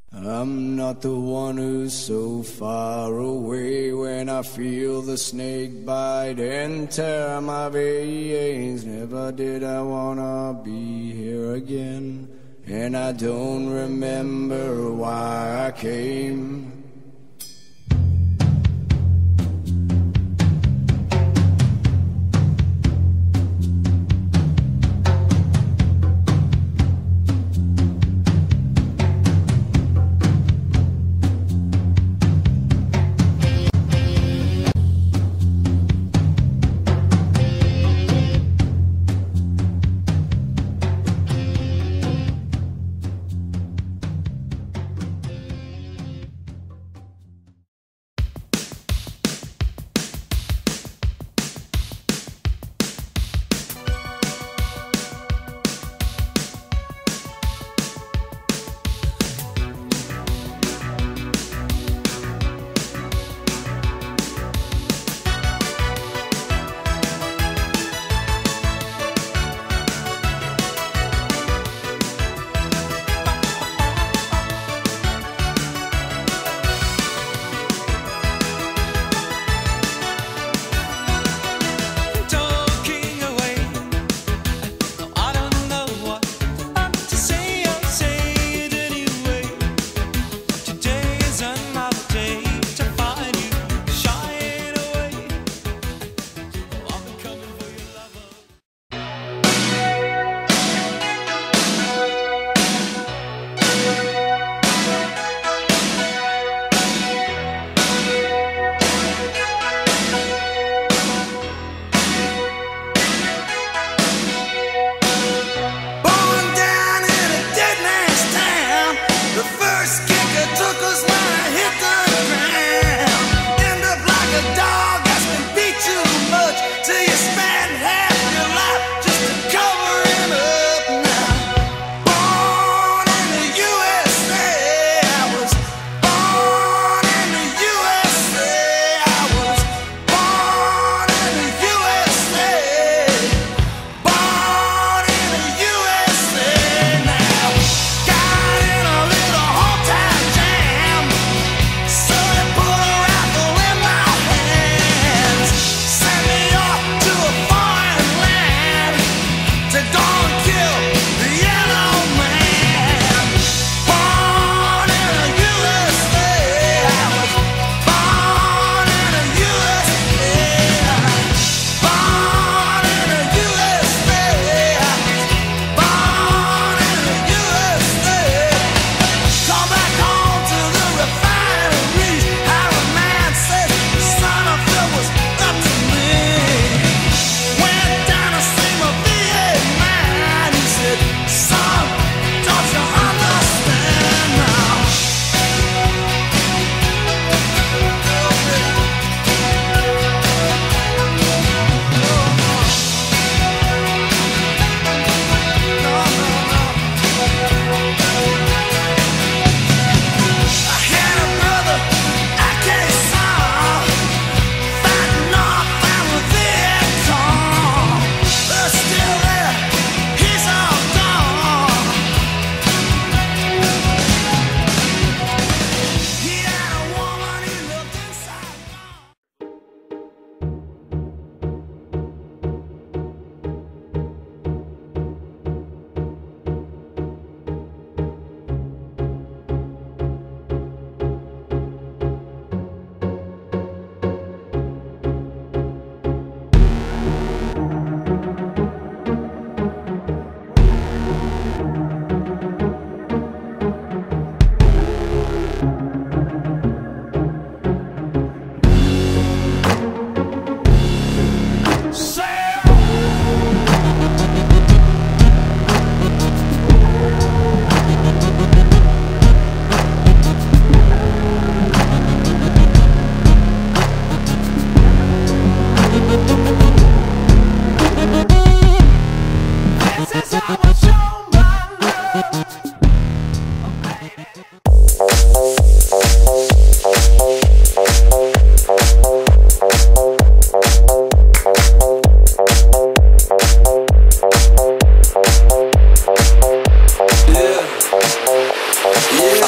I'm not the one who's so far away when I feel the snake bite and tear my veins. Never did I wanna be here again, and I don't remember why I came.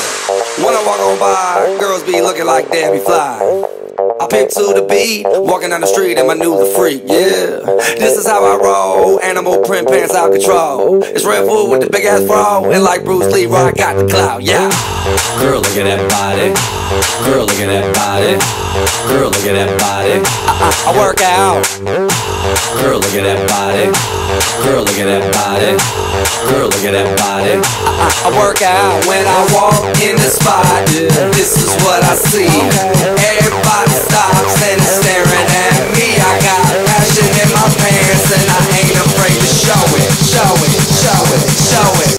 When I walk on by, girls be looking like Debbie Fly. I pick to the beat, walking down the street and my new the freak, yeah. This is how I roll, animal print pants out control. It's Red Food with the big ass bra, and like Bruce Lee, I got the clout, yeah. Girl, look at that body. Girl, look at that body. Girl, look at that body. I work out. Girl, look at that body. Girl, look at that body. Girl, look at that body. I work out when I walk in the spot. This is what I see. Everybody stops and is staring at me. I got passion in my pants and I ain't afraid to show it. Show it, show it, show it.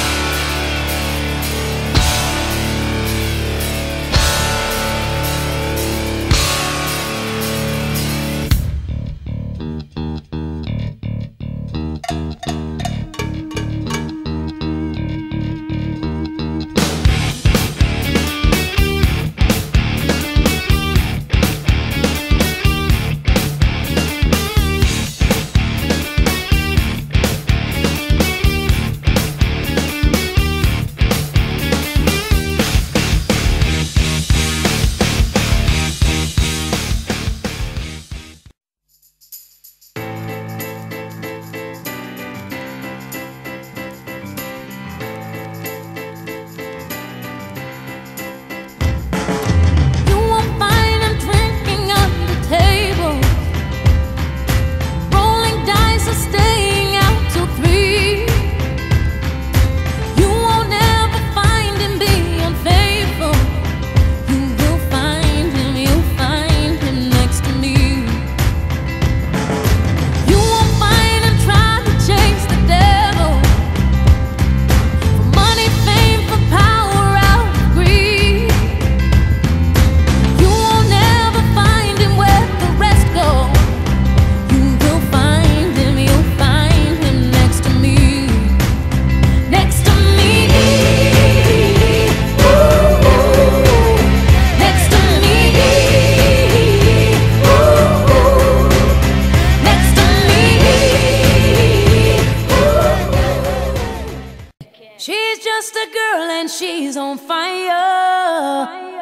She's just a girl and she's on fire,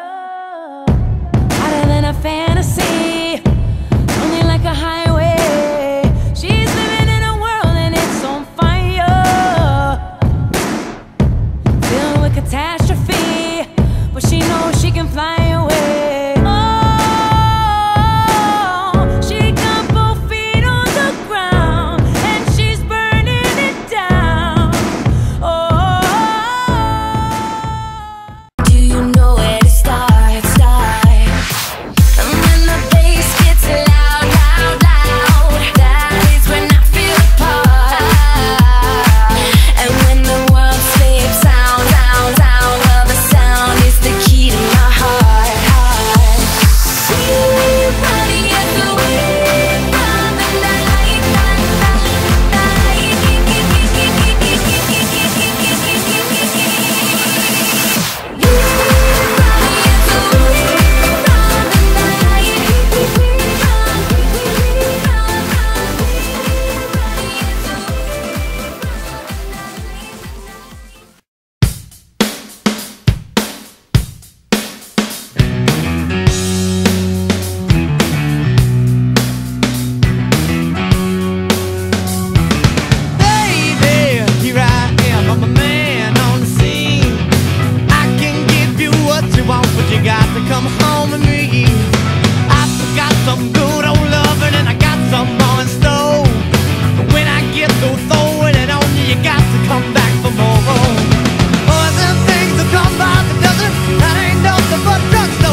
hotter than a fantasy, only like a highway. She's living in a world and it's on fire, filled with catastrophe, but she knows she can fly away. Oh, she got both feet on the ground and she's burning it down. Oh,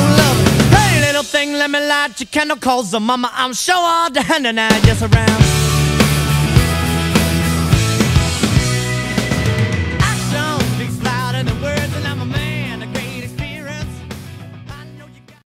Let me light your candle, cause mama, I'm sure all the hand and I just around.